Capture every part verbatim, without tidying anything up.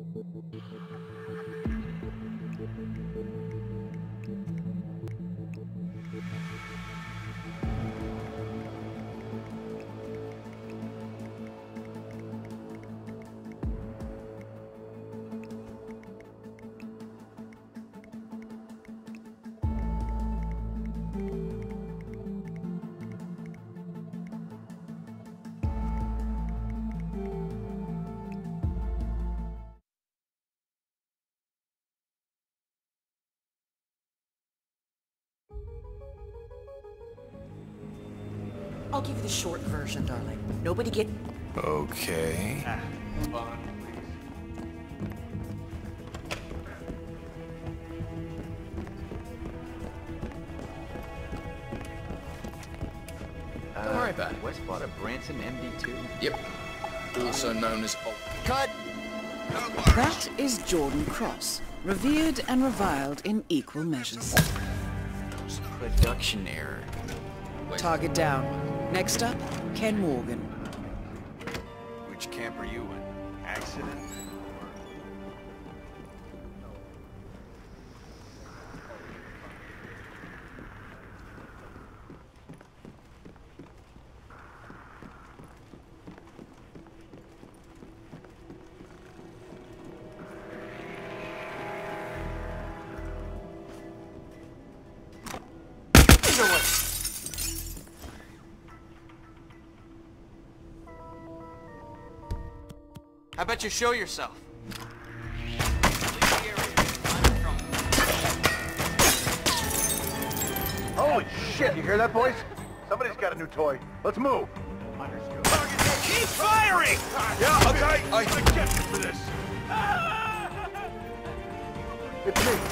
I'll give you the short version, darling. Nobody get... Okay. Ah, fun, Uh, Don't worry about it. Westwater Branson M D two? Yep. Also known as... Oh, Cut! That is Jordan Cross, revered and reviled in equal measures. Production error. Target down. Next up, Ken Morgan. Which camp are you in? Accident? How about you show yourself? Holy shit, you hear that, boys? Somebody's got a new toy. Let's move. Keep firing! Yeah, okay. I'm gonna get you for this. It's me.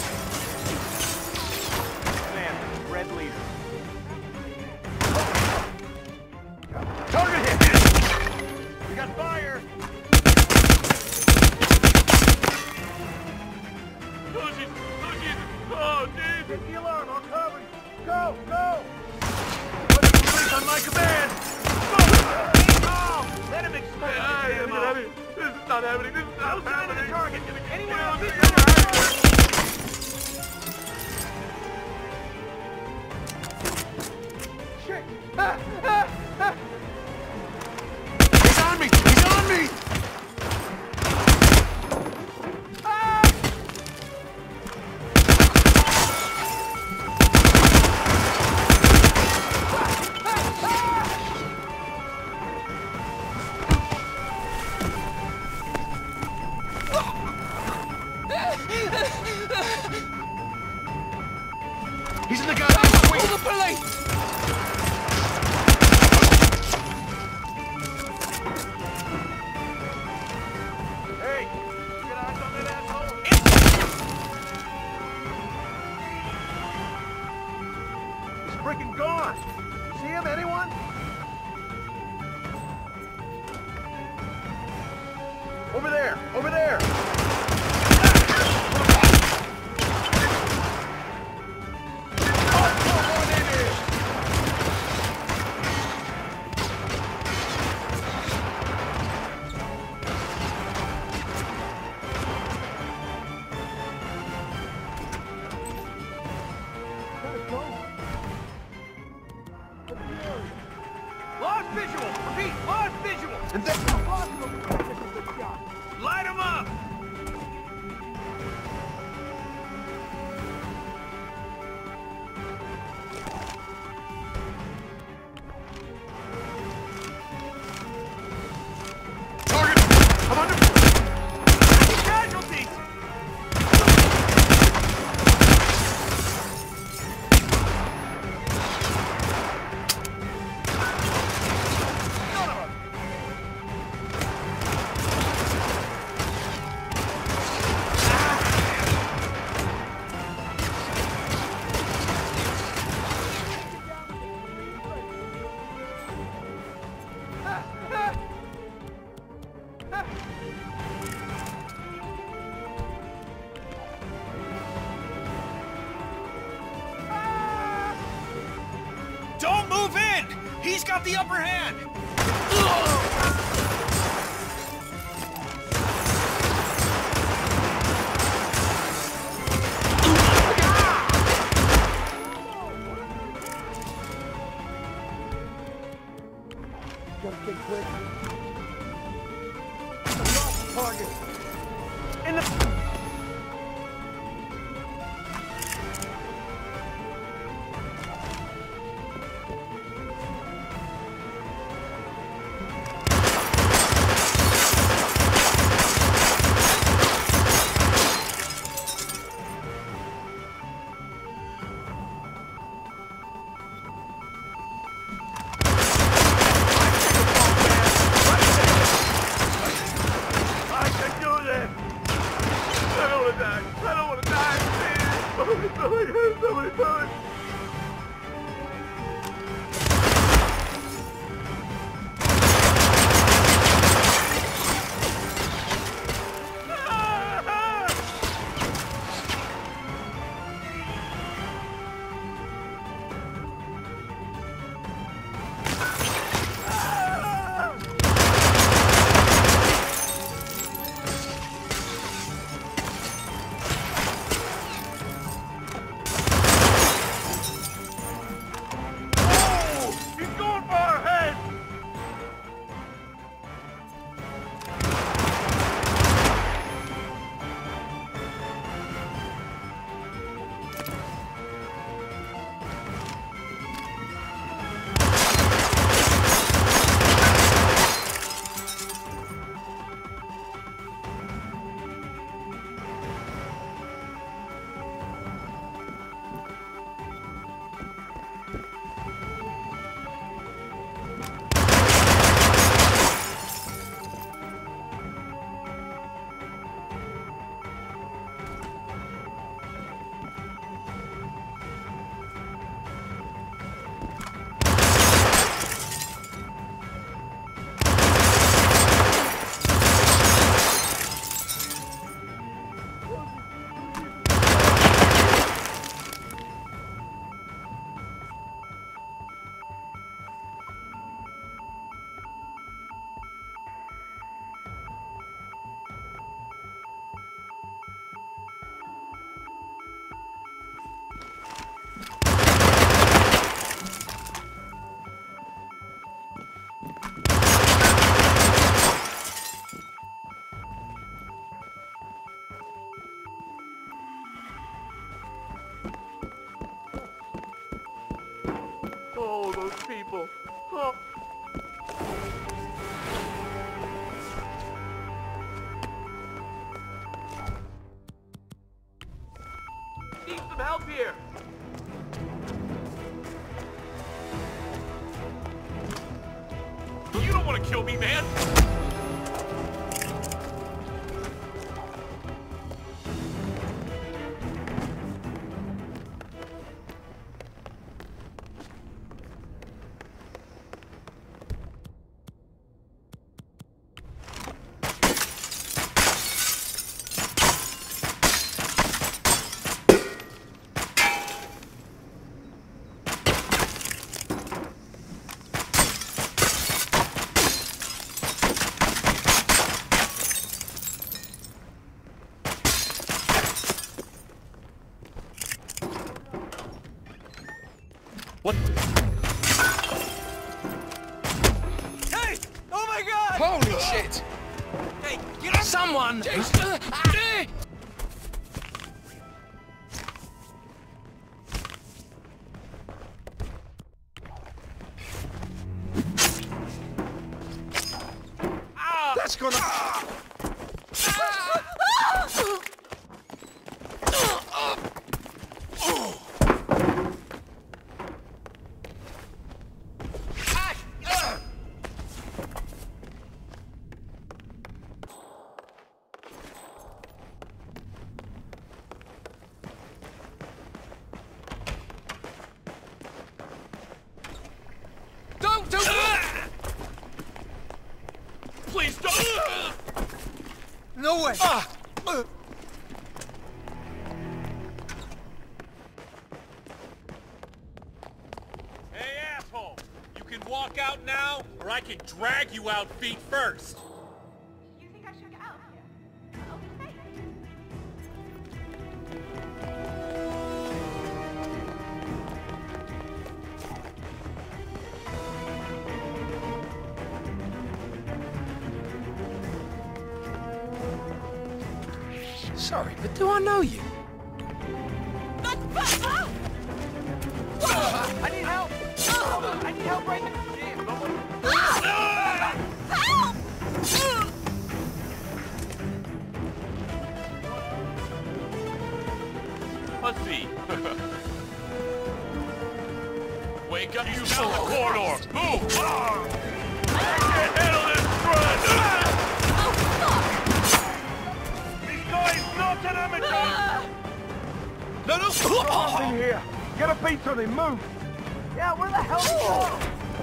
Man, red leader. Target hit! We got fire! Oh, Jesus! Oh, Jesus! Oh, Jesus! Hit the alarm, I'll cover you. Go, go! Let's release on my command! Oh, let him explode! This is not happening. This is not happening. The target. Anyone else? Shit! Ah, ah, ah. He's on me! He's on me! He's in the goddamn wing! Oh, the police! Hey! Get eyes on that asshole! He's freaking gone! See him, anyone? Over there! Over there! Lost visual! Repeat, lost visual! And then... Light him up! Target! I'm under... Casualties! Don't move in! He's got the upper hand! quick. Lost target. In the... Oh, those people. Oh. Need some help here. You don't want to kill me, man. What? Hey! Oh my God! Holy shit! Hey, get up! Someone! That's gonna... Don't, don't! Please don't! No way! Ah! Hey, asshole! You can walk out now, or I can drag you out feet first! You think I should get out of here? Okay. Sorry, but do I know you? I need help! I need help right now! Help! Pussy. Wake up, you down the corridor! Move! I can't handle this run! These guys not an amateur! No, no! In here! Get a beat on him, move! Yeah, where the hell are you going?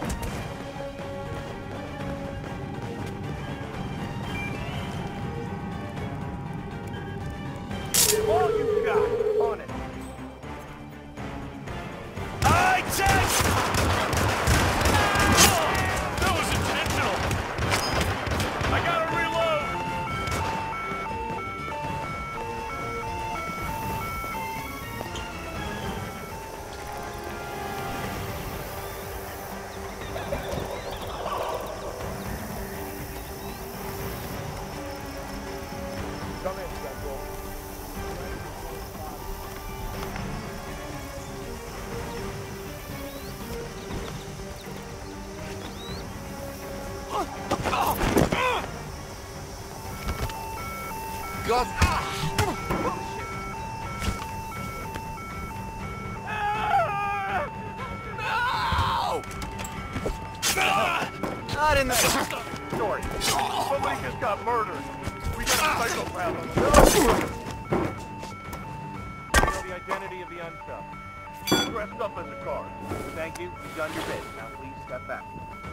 All you got on it. I check! That was intentional! I gotta reload! Come in, Central. God. Not in the... Story. Somebody just got murdered. We got a psychopath on the know the identity of the unsub. Dressed up as a car. Thank you. You've done your bit. Now please step back.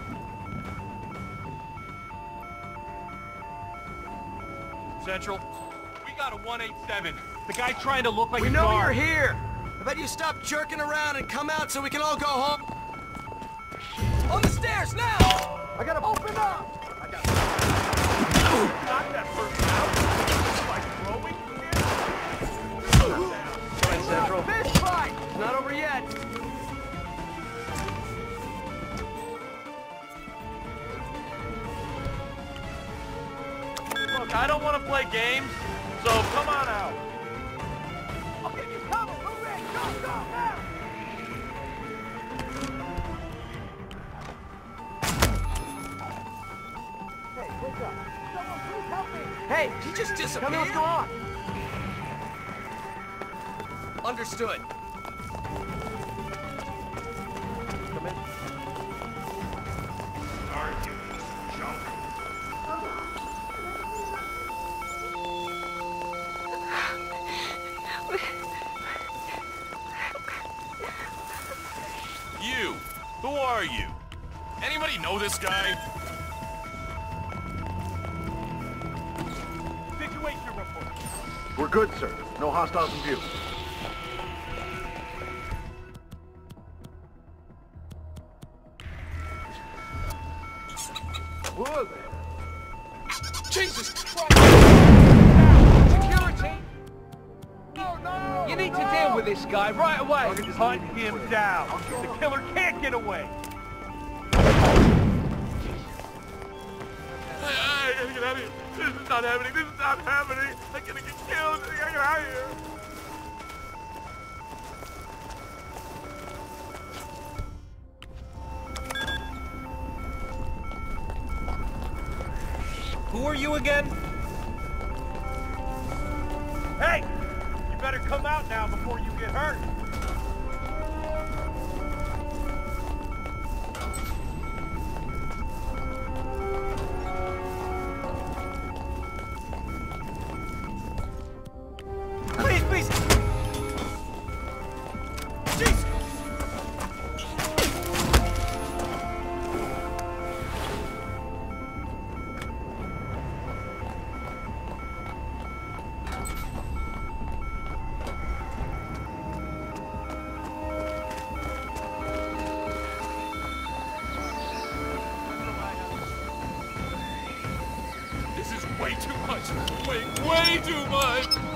Central, we got a one eight seven. The guy trying to look like We a know guard. you're here! I bet you stop jerking around and come out so we can all go home. On the stairs, now! I gotta open up! I got knock that person out. Like throwing here? Come in, Central. Fist fight! It's not over yet. Look, I don't want to play games, so come on out. I'll give you cover! Move in! Go, go, now! Hey, wake up! Someone please help me! Hey, he just disappeared. Tell me what's going on! Understood. Come in. You, who are you? Anybody know this guy? Situation report. We're good, sir. No hostiles in view. Whoa there. Jesus Christ! Security! No, no! You need to deal with this guy right away. Hunt him down. The killer can't get away. I, I gotta get out of here. This is not happening. This is not happening. I'm gonna get killed. I gotta get out of here. Who are you again? Hey! You better come out now before you get hurt. Please, please! Jeez! This is way too much. Way, way too much.